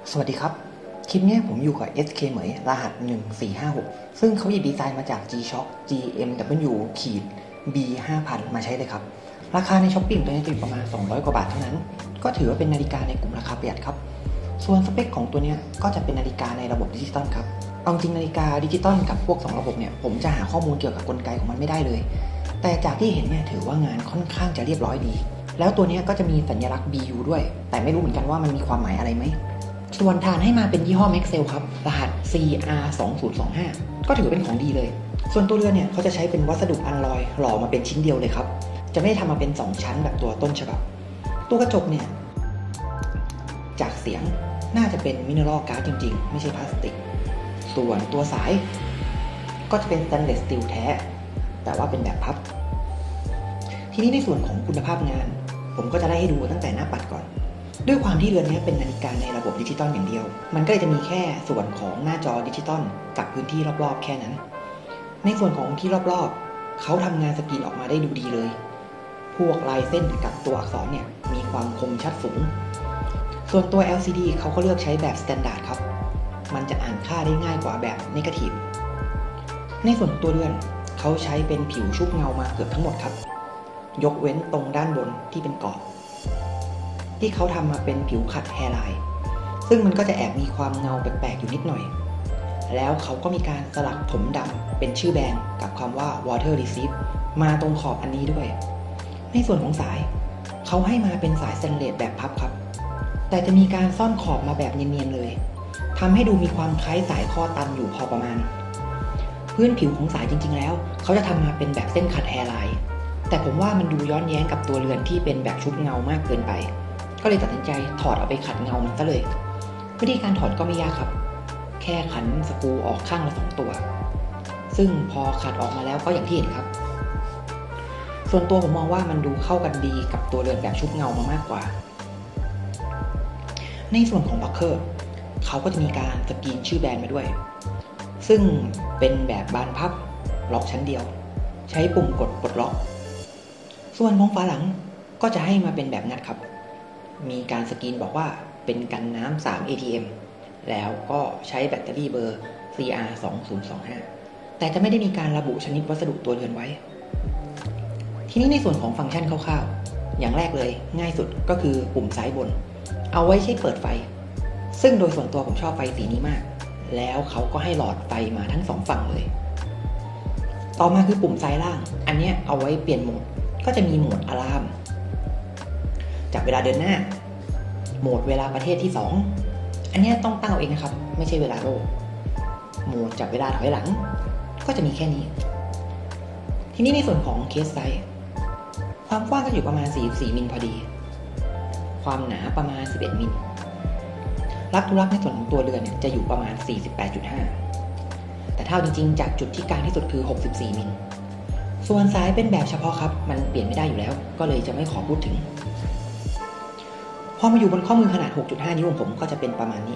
สวัสดีครับคลิปนี้ผมอยู่กับ SK เหมยรหัส1456ซึ่งเขาหยิบดีไซน์มาจาก G-Shock GMW B5000 มาใช้เลยครับราคาในช้อปปิ้งตัวนี้จะอยู่ประมาณ200กว่าบาทเท่านั้นก็ถือว่าเป็นนาฬิกาในกลุ่มราคาประหยัดครับส่วนสเปคของตัวนี้ก็จะเป็นนาฬิกาในระบบดิจิตอลครับเอาจริงนาฬิกาดิจิตอลกับพวก2ระบบเนี่ยผมจะหาข้อมูลเกี่ยวกับกลไกของมันไม่ได้เลยแต่จากที่เห็นเนี่ยถือว่างานค่อนข้างจะเรียบร้อยดีแล้วตัวนี้ก็จะมีสัญลักษณ์ BU ด้วยแต่ไม่รู้เหมือนกันว่ามันมีความหมายอะไรไหมส่วนฐานให้มาเป็นยี่ห้อ Maxell ครับรหัส CR2025 ก็ถือเป็นของดีเลยส่วนตัวเรือนเนี่ยเขาจะใช้เป็นวัสดุอัลลอยหล่อมาเป็นชิ้นเดียวเลยครับจะไม่ได้ทำมาเป็น2ชั้นแบบตัวต้นฉบับตัวกระจกเนี่ยจากเสียงน่าจะเป็นมิเนอรัลการ์ดจริงๆไม่ใช่พลาสติกส่วนตัวสายก็จะเป็นสแตนเลสสตีลแท้แต่ว่าเป็นแบบพับทีนี้ในส่วนของคุณภาพงานผมก็จะไล่ให้ดูตั้งแต่หน้าปัดก่อนด้วยความที่เรือนนี้เป็นนาฬิกาในระบบดิจิตอลอย่างเดียวมันก็เลยจะมีแค่ส่วนของหน้าจอดิจิตอลกับพื้นที่รอบๆแค่นั้นในส่วนของที่รอบๆเขาทำงานสกรีนออกมาได้ดูดีเลยพวกลายเส้นกับตัวอักษรเนี่ยมีความคมชัดสูงส่วนตัว LCD เขาก็เลือกใช้แบบสแตนดาร์ดครับมันจะอ่านค่าได้ง่ายกว่าแบบเนกาทีฟในส่วนตัวเรือนเขาใช้เป็นผิวชุบเงามาเกือบทั้งหมดครับยกเว้นตรงด้านบนที่เป็นกรอบที่เขาทำมาเป็นผิวขัดแฮร์ไลน์ซึ่งมันก็จะแอบมีความเงาแปลกๆอยู่นิดหน่อยแล้วเขาก็มีการสลักถมดำเป็นชื่อแบรนด์กับคำว่า Water Resist มาตรงขอบอันนี้ด้วยในส่วนของสายเขาให้มาเป็นสายสแตนเลสแบบพับครับแต่จะมีการซ่อนขอบมาแบบเนียนๆเลยทำให้ดูมีความคล้ายสายข้อตันอยู่พอประมาณพื้นผิวของสายจริงๆแล้วเขาจะทำมาเป็นแบบเส้นขัดแฮร์ไลน์แต่ผมว่ามันดูย้อนแย้งกับตัวเรือนที่เป็นแบบชุบเงามากเกินไปก็เลยตัดสินใจถอดเอาไปขัดเงามันซะเลยวิธีการถอดก็ไม่ยากครับแค่ขันสกรูออกข้างละ2ตัวซึ่งพอขัดออกมาแล้วก็อย่างที่เห็นครับส่วนตัวผมมองว่ามันดูเข้ากันดีกับตัวเรือนแบบชุบเงามามากกว่าในส่วนของบัคเกอร์เขาก็จะมีการสกรีนชื่อแบรนด์มาด้วยซึ่งเป็นแบบบานพับล็อกชั้นเดียวใช้ปุ่มกดปลดล็อกส่วนของฝาหลังก็จะให้มาเป็นแบบงัดครับมีการสกรีนบอกว่าเป็นกันน้ำ3 ATM แล้วก็ใช้แบตเตอรี่เบอร์ CR2025 แต่จะไม่ได้มีการระบุชนิดวัสดุตัวเรือนไว้ทีนี้ในส่วนของฟังก์ชันคร่าวๆอย่างแรกเลยง่ายสุดก็คือปุ่มซ้ายบนเอาไว้ใช้เปิดไฟซึ่งโดยส่วนตัวผมชอบไฟสีนี้มากแล้วเขาก็ให้หลอดไฟมาทั้ง2ฝั่งเลยต่อมาคือปุ่มซ้ายล่างอันนี้เอาไว้เปลี่ยนโหมดก็จะมีโหมดอะลามจับเวลาเดินหน้าโหมดเวลาประเทศที่2อันนี้ต้องตั้งเอาเองนะครับไม่ใช่เวลาโลกโหมดจับเวลาถอยหลังก็จะมีแค่นี้ทีนี้ในส่วนของเคสไซส์ความกว้างก็อยู่ประมาณ44มิลพอดีความหนาประมาณ11มิลลักทุลักในส่วนของตัวเรือนเนี่ยจะอยู่ประมาณ 48.5 แต่เท่าจริงๆจากจุดที่กลางที่สุดคือ64มิลส่วนสายเป็นแบบเฉพาะครับมันเปลี่ยนไม่ได้อยู่แล้วก็เลยจะไม่ขอพูดถึงพอมาอยู่บนข้อมือขนาด 6.5 นิ้วของผมก็จะเป็นประมาณนี้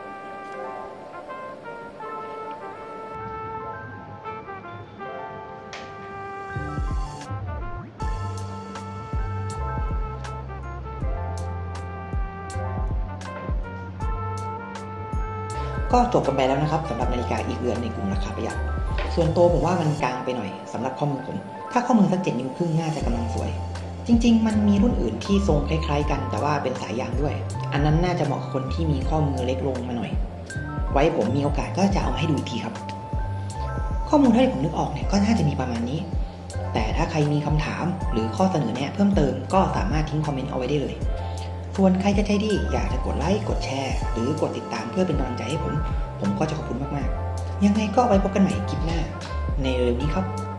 ก็จบกันไปแล้วนะครับสำหรับนาฬิกาอีกเรือนในกลุ่มราคาประหยัดส่วนตัวผมว่ามันกลางไปหน่อยสำหรับข้อมือผมถ้าข้อมือสัก7 นิ้วครึ่งน่าจะกำลังสวยจริงๆมันมีรุ่นอื่นที่ทรงคล้ายๆกันแต่ว่าเป็นสายยางด้วยอันนั้นน่าจะเหมาะกับคนที่มีข้อมือเล็กลงมาหน่อยไว้ผมมีโอกาสก็จะเอามาให้ดูอีกทีครับข้อมูลที่ผมนึกออกเนี่ยก็น่าจะมีประมาณนี้แต่ถ้าใครมีคำถามหรือข้อเสนอแนะเพิ่มเติมก็สามารถทิ้งคอมเมนต์เอาไว้ได้เลยส่วนใครจะใจดีอยากจะกดไลค์กดแชร์หรือกดติดตามเพื่อเป็นกำลังใจให้ผมก็จะขอบคุณมากๆยังไงก็ไว้พบกันใหม่คลิปหน้าในเร็วนี้ครับ